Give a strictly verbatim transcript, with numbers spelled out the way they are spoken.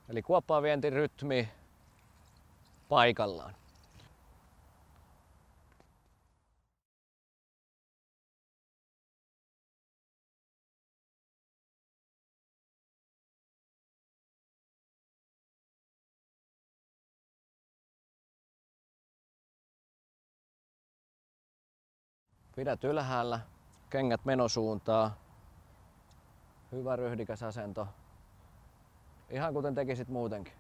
Eli kuoppaanvientirytmi paikallaan. Pidät ylhäällä, kengät menosuuntaa, hyvä ryhdikäs asento, ihan kuten tekisit muutenkin.